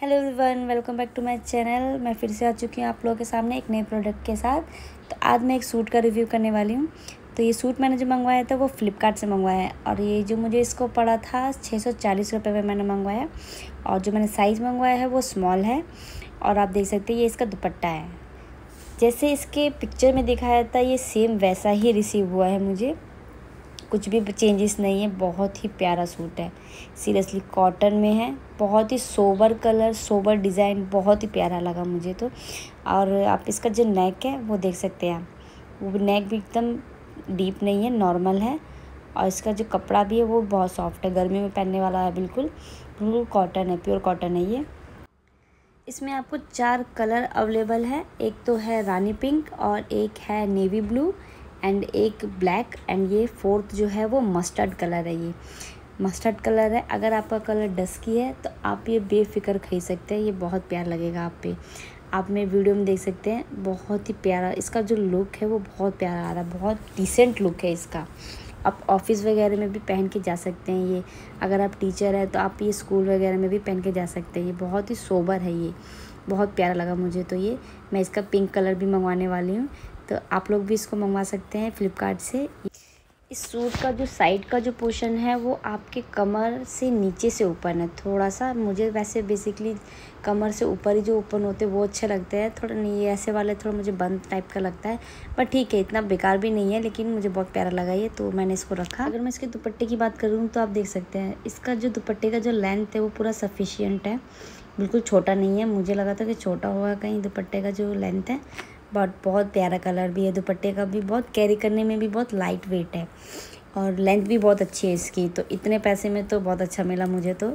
Hello everyone, welcome back to my channel. मैं फिर से आ चुकी हूँ आप लोगों के सामने एक नए प्रोडक्ट के साथ। तो आज मैं एक सूट का रिव्यू करने वाली हूँ। तो ये सूट मैंने जो मंगवाया था वो फ़्लिपकार्ट से मंगवाया है और ये जो मुझे इसको पड़ा था 640 रुपये में मैंने मंगवाया। और जो मैंने साइज़ मंगवाया है वो स्मॉल है। और आप देख सकते हैं ये इसका दुपट्टा है, जैसे इसके पिक्चर में दिखाया था ये सेम वैसा ही रिसीव हुआ है मुझे, कुछ भी चेंजेस नहीं है। बहुत ही प्यारा सूट है, सीरियसली कॉटन में है, बहुत ही सोबर कलर, सोबर डिज़ाइन, बहुत ही प्यारा लगा मुझे तो। और आप इसका जो नेक है वो देख सकते हैं आप, वो नेक भी एकदम डीप नहीं है, नॉर्मल है। और इसका जो कपड़ा भी है वो बहुत सॉफ्ट है, गर्मी में पहनने वाला है, बिल्कुल बिल्कुल कॉटन है, प्योर कॉटन है ये। इसमें आपको 4 कलर अवेलेबल है, एक तो है रानी पिंक और एक है नेवी ब्लू एंड एक ब्लैक एंड ये फोर्थ जो है वो मस्टर्ड कलर है। ये मस्टर्ड कलर है। अगर आपका कलर डस्की है तो आप ये बेफिक्र खरीद सकते हैं, ये बहुत प्यारा लगेगा आप पे। आप मेरे वीडियो में देख सकते हैं, बहुत ही प्यारा इसका जो लुक है वो बहुत प्यारा आ रहा है, बहुत डिसेंट लुक है इसका। आप ऑफिस वगैरह में भी पहन के जा सकते हैं ये। अगर आप टीचर है तो आप ये स्कूल वगैरह में भी पहन के जा सकते हैं। ये बहुत ही सोबर है, ये बहुत प्यारा लगा मुझे तो ये। मैं इसका पिंक कलर भी मंगवाने वाली हूँ, तो आप लोग भी इसको मंगवा सकते हैं फ़्लिपकार्ट से। इस सूट का जो साइड का जो पोर्शन है वो आपके कमर से नीचे से ऊपर है थोड़ा सा। मुझे वैसे बेसिकली कमर से ऊपर ही जो ओपन होते हैं वो अच्छे लगते हैं, थोड़ा नहीं ये ऐसे वाले थोड़ा मुझे बंद टाइप का लगता है। पर ठीक है, इतना बेकार भी नहीं है, लेकिन मुझे बहुत प्यारा लगा ये, तो मैंने इसको रखा। अगर मैं इसके दुपट्टे की बात करूँ तो आप देख सकते हैं इसका जो दुपट्टे का जो लेंथ है वो पूरा सफिशियंट है, बिल्कुल छोटा नहीं है। मुझे लगा था कि छोटा होगा कहीं दुपट्टे का जो लेंथ है, बट बहुत प्यारा कलर भी है दुपट्टे का भी, बहुत कैरी करने में भी बहुत लाइट वेट है और लेंथ भी बहुत अच्छी है इसकी। तो इतने पैसे में तो बहुत अच्छा मिला मुझे तो।